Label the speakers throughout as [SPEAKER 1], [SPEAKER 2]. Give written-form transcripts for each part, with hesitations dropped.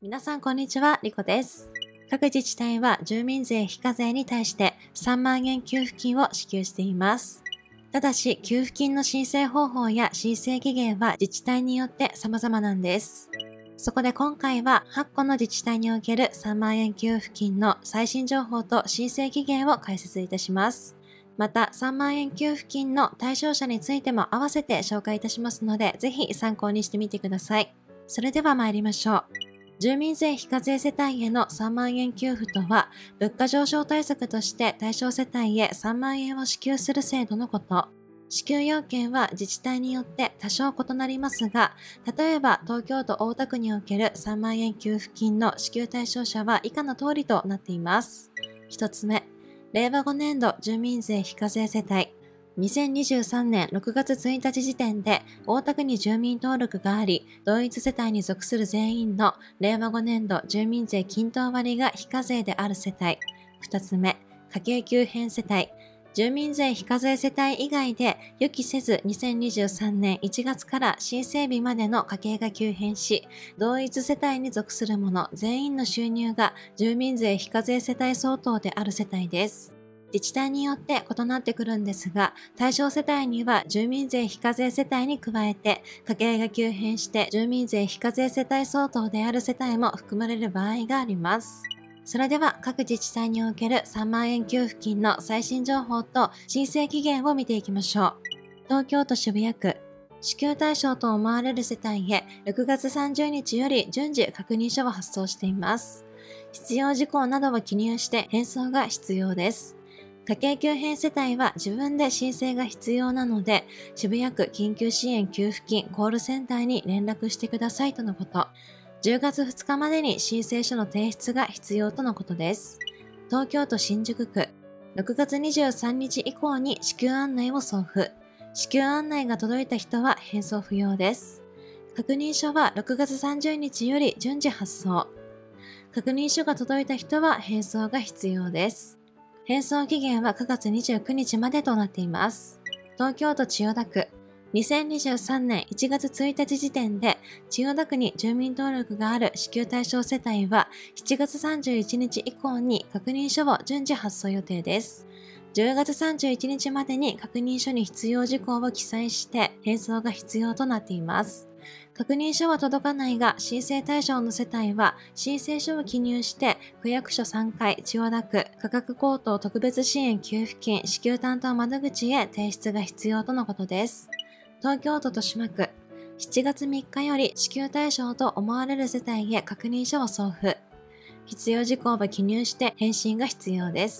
[SPEAKER 1] 皆さんこんにちは、リコです。各自治体は住民税非課税に対して3万円給付金を支給しています。ただし、給付金の申請方法や申請期限は自治体によって様々なんです。そこで今回は8個の自治体における3万円給付金の最新情報と申請期限を解説いたします。また、3万円給付金の対象者についても合わせて紹介いたしますので、ぜひ参考にしてみてください。それでは参りましょう。住民税非課税世帯への3万円給付とは、物価上昇対策として対象世帯へ3万円を支給する制度のこと。支給要件は自治体によって多少異なりますが、例えば東京都大田区における3万円給付金の支給対象者は以下の通りとなっています。1つ目、令和5年度住民税非課税世帯。2023年6月1日時点で大田区に住民登録があり、同一世帯に属する全員の令和5年度住民税均等割が非課税である世帯。2つ目、家計急変世帯。住民税非課税世帯以外で予期せず2023年1月から申請日までの家計が急変し、同一世帯に属する者全員の収入が住民税非課税世帯相当である世帯です。自治体によって異なってくるんですが、対象世帯には住民税非課税世帯に加えて、家計が急変して住民税非課税世帯相当である世帯も含まれる場合があります。それでは各自治体における3万円給付金の最新情報と申請期限を見ていきましょう。東京都渋谷区。支給対象と思われる世帯へ6月30日より順次確認書を発送しています。必要事項などを記入して返送が必要です。家計急変世帯は自分で申請が必要なので、渋谷区緊急支援給付金コールセンターに連絡してくださいとのこと。10月2日までに申請書の提出が必要とのことです。東京都新宿区。6月23日以降に支給案内を送付。支給案内が届いた人は返送不要です。確認書は6月30日より順次発送。確認書が届いた人は返送が必要です。返送期限は9月29日までとなっています。東京都千代田区。2023年1月1日時点で千代田区に住民登録がある支給対象世帯は7月31日以降に確認書を順次発送予定です。10月31日までに確認書に必要事項を記載して返送が必要となっています。確認書は届かないが申請対象の世帯は申請書を記入して区役所3階千代田区価格高騰特別支援給付金支給担当窓口へ提出が必要とのことです。東京都豊島区。7月3日より支給対象と思われる世帯へ確認書を送付。必要事項を記入して返信が必要です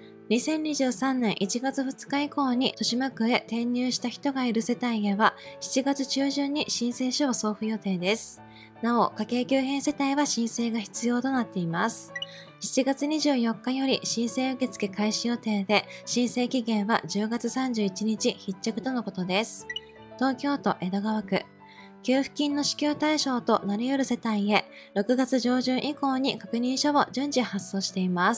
[SPEAKER 1] 。2023年1月2日以降に豊島区へ転入した人がいる世帯へは7月中旬に申請書を送付予定です。なお、家計急変世帯は申請が必要となっています。7月24日より申請受付開始予定で、申請期限は10月31日必着とのことです。東京都江戸川区。給付金の支給対象となり得る世帯へ6月上旬以降に確認書を順次発送しています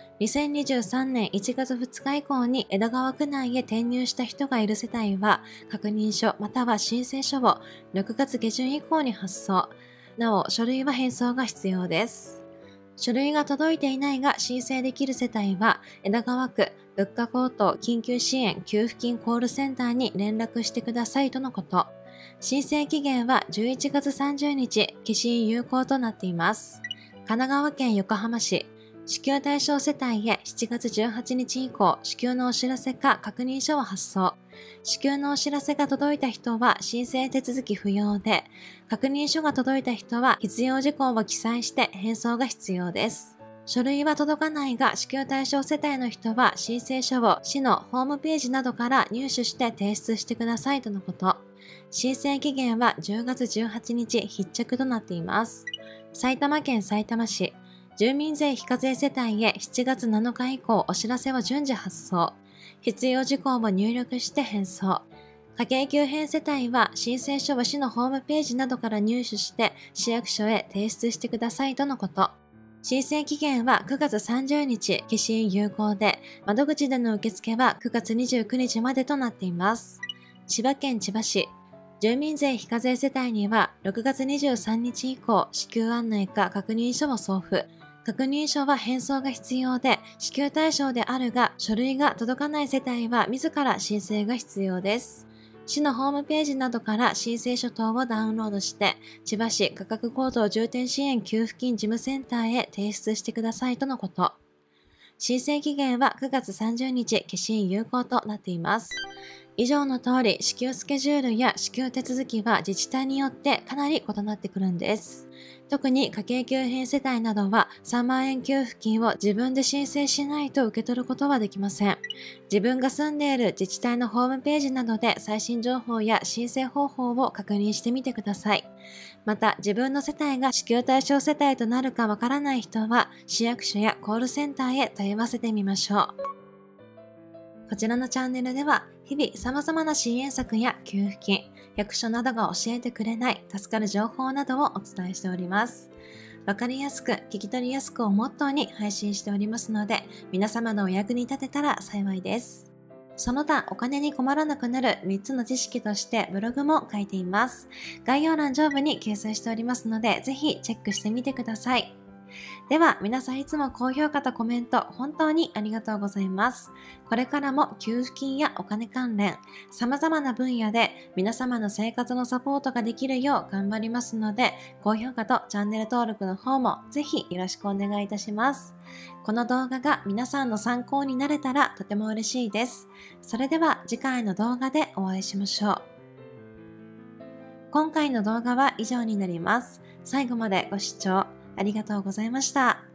[SPEAKER 1] 。2023年1月2日以降に江戸川区内へ転入した人がいる世帯は確認書または申請書を6月下旬以降に発送。なお、書類は返送が必要です。書類が届いていないが申請できる世帯は江戸川区物価高騰緊急支援給付金コールセンターに連絡してくださいとのこと。申請期限は11月30日、消印有効となっています。神奈川県横浜市。支給対象世帯へ7月18日以降、支給のお知らせか確認書を発送。支給のお知らせが届いた人は申請手続き不要で、確認書が届いた人は必要事項を記載して返送が必要です。書類は届かないが支給対象世帯の人は申請書を市のホームページなどから入手して提出してくださいとのこと。申請期限は10月18日必着となっています。埼玉県さいたま市。住民税非課税世帯へ7月7日以降お知らせを順次発送。必要事項を入力して返送。家計急変世帯は申請書を市のホームページなどから入手して市役所へ提出してくださいとのこと。申請期限は9月30日、消印有効で、窓口での受付は9月29日までとなっています。千葉県千葉市。 住民税非課税世帯には6月23日以降、支給案内か確認書を送付。確認書は返送が必要で、支給対象であるが、書類が届かない世帯は自ら申請が必要です。市のホームページなどから申請書等をダウンロードして、千葉市価格高騰重点支援給付金事務センターへ提出してくださいとのこと。申請期限は9月30日、消印有効となっています。以上の通り、支給スケジュールや支給手続きは自治体によってかなり異なってくるんです。特に家計急変世帯などは3万円給付金を自分で申請しないと受け取ることはできません。自分が住んでいる自治体のホームページなどで最新情報や申請方法を確認してみてください。また、自分の世帯が支給対象世帯となるかわからない人は、市役所やコールセンターへ問い合わせてみましょう。こちらのチャンネルでは、日々様々な支援策や給付金、役所などが教えてくれない助かる情報などをお伝えしております。わかりやすく、聞き取りやすくをモットーに配信しておりますので、皆様のお役に立てたら幸いです。その他、お金に困らなくなる3つの知識としてブログも書いています。概要欄上部に掲載しておりますので、ぜひチェックしてみてください。では、皆さんいつも高評価とコメント本当にありがとうございます。これからも給付金やお金関連、様々な分野で皆様の生活のサポートができるよう頑張りますので、高評価とチャンネル登録の方もぜひよろしくお願いいたします。この動画が皆さんの参考になれたらとても嬉しいです。それでは次回の動画でお会いしましょう。今回の動画は以上になります。最後までご視聴ありがとうございました。